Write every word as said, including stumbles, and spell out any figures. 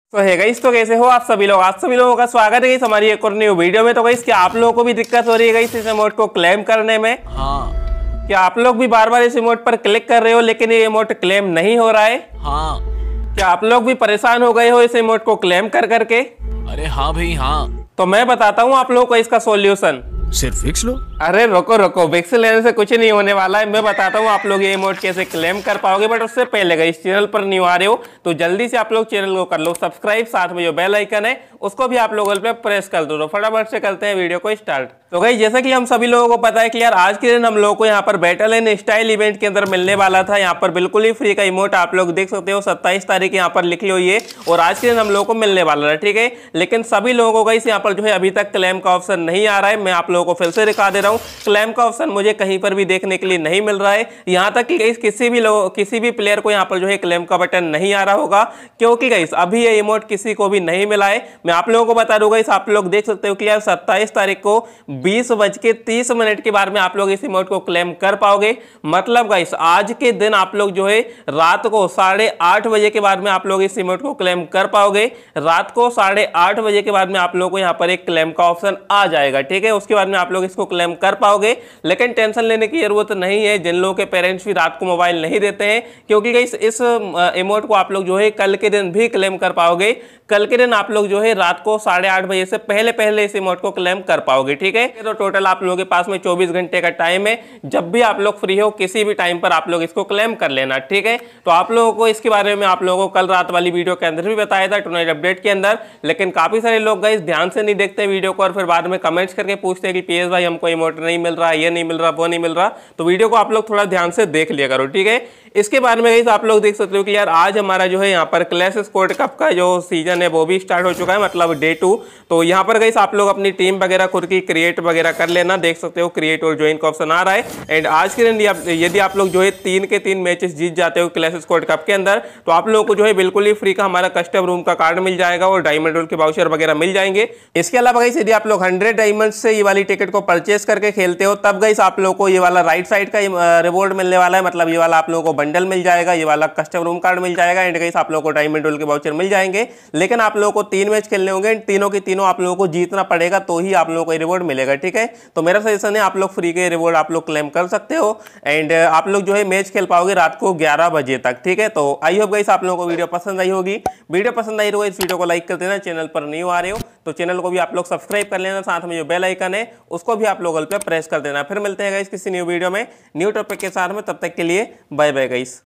तो है गाइस, तो कैसे हो आप सभी लोग। आप सभी लोगों का स्वागत है गाइस हमारी एक और न्यू वीडियो में। तो गाइस क्या आप लोगों को भी दिक्कत हो रही है गाइस इस इमोट को क्लेम करने में? हाँ। क्या आप लोग भी बार बार इस इमोट पर क्लिक कर रहे हो लेकिन ये इमोट क्लेम नहीं हो रहा है? हाँ। क्या आप लोग भी परेशान हो गए हो इस इमोट को क्लेम कर करके? अरे हाँ भाई हाँ। तो मैं बताता हूँ आप लोगों को इसका सॉल्यूशन। सिर्फ फिक्स लो। अरे रोको रोको, विक्स लेने से कुछ नहीं होने वाला है। मैं बताता हूँ आप लोग ये इमोट कैसे क्लेम कर पाओगे। बट उससे पहले गाइस इस चैनल पर न्यू आ रहे हो तो जल्दी से आप लोग चैनल को कर लो सब्सक्राइब, साथ में जो बेल आइकन है उसको भी आप लोग पे प्रेस कर दो। तो फटाफट से करते हैं वीडियो को स्टार्ट। तो गाइस जैसा कि हम सभी लोगों को पता है कि यार आज के दिन हम लोगों को यहाँ पर बैटल एंड स्टाइल इवेंट के अंदर मिलने वाला था। यहाँ पर बिल्कुल ही फ्री का इमोट आप लोग देख सकते हो, सत्ताईस तारीख यहाँ पर लिखी हुई है और आज के दिन हम लोगों को मिलने वाला था, ठीक है। लेकिन सभी लोगों को गाइस यहाँ पर जो है अभी तक क्लेम का ऑप्शन नहीं आ रहा है। मैं आप लोगों को फिर से दिखा दे रहा हूँ, क्लेम का ऑप्शन मुझे कहीं पर भी देखने के लिए नहीं मिल रहा है। यहाँ तक कि गाइस किसी भी लोग किसी भी प्लेयर को यहाँ पर जो है क्लेम का बटन नहीं आ रहा होगा, क्योंकि गाइस अभी ये इमोट किसी को भी नहीं मिला है। मैं आप लोगों को बता दूंगा, इस आप लोग देख सकते हो कि यार सत्ताईस तारीख को बीस बज के तीस मिनट के बाद में आप लोग इस इमोट को क्लेम कर पाओगे। मतलब गाइस आज के दिन आप लोग जो है रात को साढ़े आठ बजे के बाद में आप लोग इस इमोट को क्लेम कर पाओगे। रात को साढ़े आठ बजे के बाद में आप लोग को यहाँ पर एक क्लेम का ऑप्शन आ जाएगा, ठीक है। उसके बाद में आप लोग इसको क्लेम कर पाओगे। लेकिन टेंशन लेने की जरूरत नहीं है जिन लोगों के पेरेंट्स भी रात को मोबाइल नहीं देते हैं, क्योंकि गाइस इस इमोट को आप लोग जो है कल के दिन भी क्लेम कर पाओगे। कल के दिन आप लोग जो है रात को साढ़े आठ बजे से पहले पहले इस इमोट को क्लेम कर पाओगे, ठीक है। तो टोटल आप लोगों के पास में चौबीस घंटे का टाइम है। जब भी आप लोग फ्री हो किसी भी टाइम पर आप लोग इसको क्लेम कर लेना, ठीक है। तो आप लोगों को इसके बारे में आप लोगों को कल रात वाली वीडियो के अंदर भी बताया था, टुनाइट अपडेट के अंदर। लेकिन काफी सारे लोग गाइस ध्यान से नहीं देखते वीडियो को और फिर बाद में कमेंट्स करके पूछते हैं कि पीएस भाई हमको इमोट नहीं मिल रहा, ये नहीं मिल रहा, वो नहीं मिल रहा। तो वीडियो को आप लोग थोड़ा ध्यान से देख लिया करो, ठीक है। इसके बारे में गाइस आप लोग देख सकते हो कि यार आज हमारा जो है यहाँ पर क्लैश स्क्वाड कप का जो सीजन है वो भी स्टार्ट हो चुका है, मतलब डे टू। तो यहाँ पर गाइस आप लोग अपनी टीम वगैरह खुद की क्रिएट वगैरह कर लेना। देख सकते हो क्रिएट और ज्वाइन का ऑप्शन आ रहा है। एंड आज के दिन यदि आप लोग जो है तीन के तीन मैचेस जीत जाते हो क्लैश स्क्वाड कप के अंदर, तो आप लोगों को जो है बिल्कुल ही फ्री का हमारा कस्टम रूम का कार्ड मिल जाएगा और डायमंड रोल के वाउचर वगैरह मिल जाएंगे। इसके अलावा गाइस यदि आप लोग हंड्रेड डायमंड से ये वाली टिकट को परचेस करके खेलते हो तब गाइस आप लोगों को ये वाला राइट साइड का रिवॉर्ड मिलने वाला है। मतलब ये वाला आप लोगों को बंडल मिल जाएगा, ये वाला कस्टम रूम कार्ड मिल जाएगा एंड गाइस आप लोगों को डायमंड रोल के वाउचर मिल जाएंगे। लेकिन आप लोगों को तीन मैच खेलने होंगे, तीनों की तीनों आप लोगों को जीतना पड़ेगा तो ही आप लोगों को रिवॉर्ड मिलेगा, ठीक है। तो मेरा सजेशन है आप लोग फ्री के रिवॉर्ड आप लोग क्लेम कर सकते हो एंड आप लोग जो है मैच खेल पाओगे रात को ग्यारह बजे तक, ठीक है। तो आई होप गाइस आप लोगों को वीडियो पसंद आई होगी। वीडियो पसंद आई हो इस वीडियो को लाइक कर देना। चैनल पर न्यू आ रहे हो तो चैनल को भी आप लोग सब्सक्राइब कर लेना, साथ में जो बेल आइकन है उसको भी आप लोग पे प्रेस कर देना। फिर मिलते हैं गाइस किसी न्यू वीडियो में न्यू टॉपिक के साथ में, तब तक के लिए बाय बाय गाइस।